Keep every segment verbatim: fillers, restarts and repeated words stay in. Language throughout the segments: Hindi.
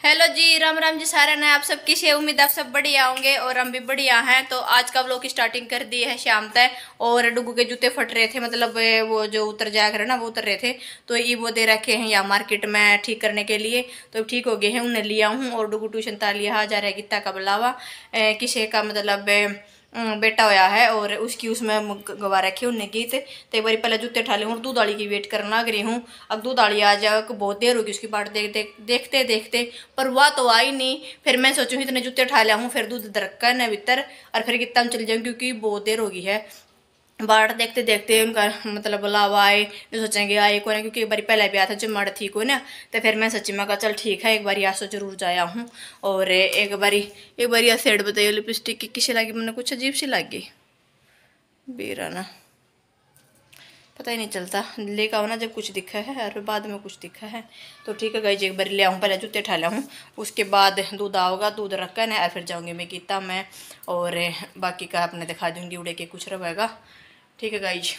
हेलो जी, राम राम जी सारे ने। आप सब किसी उम्मीद आप सब बढ़िया होंगे और हम भी बढ़िया हैं। तो आज का व्लॉग की स्टार्टिंग कर दी है शाम तक। और डुगू के जूते फट रहे थे, मतलब वो जो उतर जाया करे ना वो उतर रहे थे, तो ये वो दे रखे हैं यहाँ मार्केट में ठीक करने के लिए। तो ठीक हो गए हैं, उन्हें लिया हूँ। और डुगू ट्यूशन तालिया जा रहा है गीता का बुलावा, किसी का मतलब बेटा होया है और उसकी उसमें गवा रखे उन्हें गीत। तो एक बार पहले जूते ठा ले हूँ, दूध वाली की वेट करना लग रही हूँ। अब दूध वाली आ जाए, बहुत देर होगी उसकी बाट देख देख देखते देखते, पर वह तो आई नहीं। फिर मैं सोचूँ इतने जूते ठा लिया हूँ, फिर दूध दरका न भीतर और फिर गीता में चल जाऊँ, क्योंकि बहुत देर होगी है। बाट देखते देखते उनका मतलब बुलावा आए, जो सोचेंगे आए को ना, क्योंकि एक बार पहले भी आया था जब माड़ ठीक हो ना। तो फिर मैं सच्ची में कहा चल ठीक है, एक बार आज तो जरूर जाया हूँ। और एक बारी एक बार यह सेड बताइए लिपस्टिक की किसी लगी, मैंने कुछ अजीब सी लगी बेरा ना, पता ही नहीं चलता लेकर आओ ना जब कुछ दिखा है और बाद में कुछ दिखा है। तो ठीक है गाइज, एक बार ले आऊँ, पहले जूते ठा लिया हूँ, उसके बाद दूध आओगा, दूध रखा है और फिर जाऊँगी मैं गीता में। और बाकी का आपने दिखा दूँगी उड़े के कुछ रहेगा। ठीक है गाइज।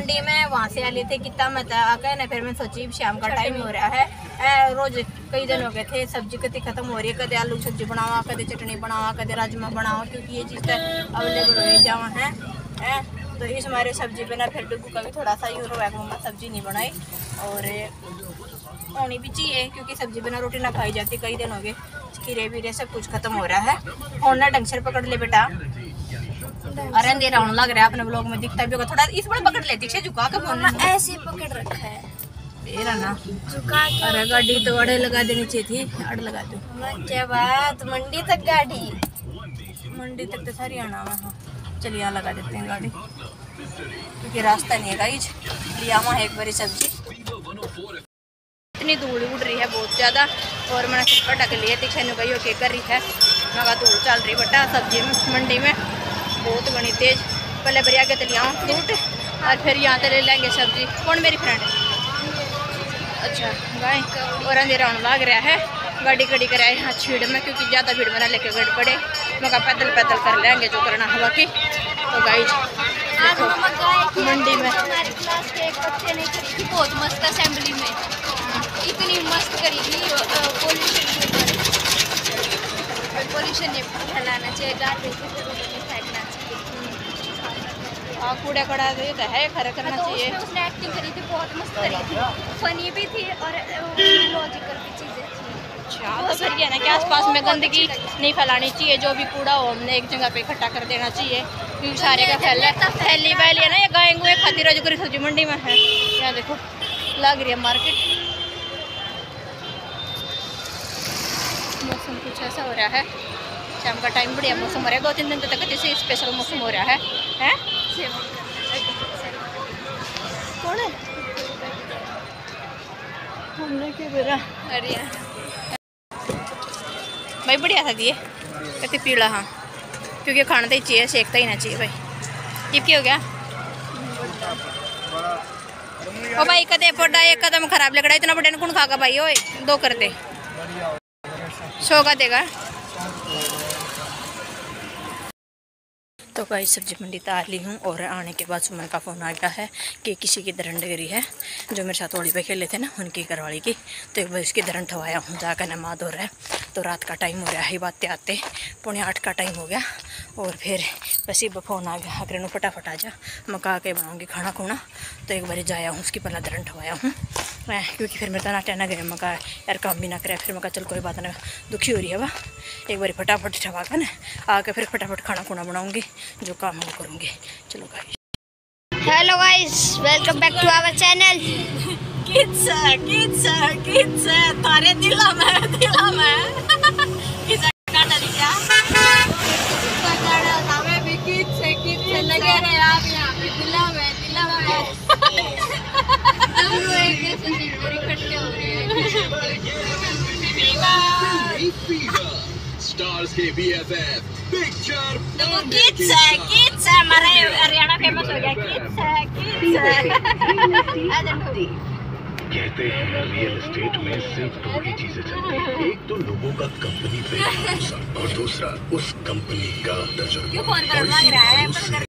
मंडी में, वहाँ से आ लिए थे कितना मत आकर ना, फिर मैं सोची शाम का टाइम हो रहा है, ए, रोज कई दिन हो गए थे सब्जी कभी खत्म हो रही है, कदे आलू सब्जी बनावा, कदे चटनी बनावा, कदे राजमा बनावा, क्योंकि ये चीज़ अवेलेबल हो जावा है, है तो इस हमारे सब्जी बना। फिर डुगू का भी थोड़ा सा यूरो है, मम्मा सब्जी नहीं बनाई और होनी भी चाहिए क्योंकि सब्जी बिना रोटी ना खाई जाती, कई दिन हो गए खीरे वीरे सब कुछ खत्म हो रहा है। और ना ढंग से पकड़ ले बेटा, अरे अंधेरा होने लग रहा है, अपने ब्लॉग में दिखता भी होगा, थोड़ा इस बार पकड़ ले, दीक्षे झुका के फोन ऐसे पकड़ रखा है तेरा ना झुका। अरे गाड़ी तो अड़े लगा देनी चाहिए थी, अड़ लगा दो। क्या बात, मंडी तक गाड़ी, मंडी तक तो सारी आना है। चलिए यहाँ लगा देते हैं गाड़ी क्योंकि रास्ता नहीं है गाइज। लिया वहाँ एक बारी सब्जी, इतनी धूल उड़ रही है बहुत ज़्यादा और मैंने कटा के लिए दीक्षा ने कही ओके कर रही है, मगर धूल चल रही बेटा सब्जी में मंडी में बहुत बनी तेज। पहले बरी आगे तो लिया फ्रूट और फिर यहाँ से ले लेंगे सब्जी। कौन मेरी फ्रेंड? अच्छा गाय। और अंधेरा होने लग रहा है, गाड़ी खड़ी कराए यहाँ छीड़ में क्योंकि ज़्यादा भीड़ में ना लेके गड़ पड़े, मगर पैदल पैदल कर लेंगे जो करना हवा की। तो गाइज मंडी में हमारे क्लास के एक बच्चे ने करी थी बहुत मस्त असेंबली में, इतनी मस्त करी थी। पोल्यूशन पोल्यूशन नहीं फैलाना चाहिए, गार्बेज नहीं फेंकना चाहिए। हाँ कूड़ा कड़ा तो है खरा करना तो चाहिए। उसने, उसने एक्टिंग करी थी, बहुत मस्त करी थी, फनी भी थी और लॉजिकल भी चीज़ें थी। अच्छा तो फिर ये ना कि आसपास में गंदगी नहीं फैलानी चाहिए, जो भी कूड़ा हो हमने एक जगह पे इकट्ठा कर देना चाहिए क्योंकि सारे का फैला फैली वैली है ना। ये गाय गुए खाती रह जो करी सब्जी मंडी में है। यहाँ देखो लग रही है मार्केट, मौसम कुछ ऐसा हो रहा है, शाम का टाइम बढ़िया मौसम हो रहा है, दो तीन दिन तक जैसे स्पेशल मौसम हो रहा है, है? कौन है? हमने क्यों बोला? अरे भाई बढ़िया था दिए कहते पीला, हाँ क्योंकि खाना तो ही चाहिए, सेकता ही ना चाहिए भाई। चिपकी हो गया ओ भाई, कदे पड़ा एक कदम खराब लग रहा है, इतना बड़े कौन खागा भाई? ओए दो कर दे, सौ का देगा। तो भाई सब्जी मंडी तो आ ली हूँ और आने के बाद सुमन का फ़ोन आ गया है कि किसी की दरंड गिरी है, जो मेरे साथ होली पे खेले थे ना उनकी घरवाली की, तो एक बार इसकी दरंड ठवाया हूँ जाकर नमाज हो रहा है। तो रात का टाइम हो रहा है, बातें आते पौने आठ का टाइम हो गया और फिर बस ये फ़ोन आ गया अगर नो फटाफट आ जा, मैं कहा के बनाऊँगी खाना खुना। तो एक बार जाया हूँ उसकी पहला दरंड ठवाया हूँ मैं, क्योंकि फिर मेरे तो नाटा ना गया, मैं कहा यार काम भी ना करे, फिर मैं कहा चल कोई बात ना, दुखी हो रही है वह, एक बार फटाफट ठवा कर ना आके फिर फटाफट खाना खुना बनाऊँगी, जो काम हम करूँगी। चलो guys, hello guys, welcome back to our channel. Kids kids kids तारे दिला में दिला में किस काटा लिया काटा हमें भी किड्स किड्स लगे रहे आप यहां पे दिला में दिला में हम लोग एक जैसे सिर इकट्ठे हो रहे हैं। स्टार्स के बीएफएफ पिक्चर देखो किड्स है किड्स है, हमारे हरियाणा फेमस हो गया किड्स है किड्स। कहते हैं रियल एस्टेट में सिर्फ दो ही चीजें चलती हैं, एक तो लोगों का कंपनी पे भरोसा और दूसरा उस कंपनी का तजुर्बा। क्यों फोन कर लग रहा है?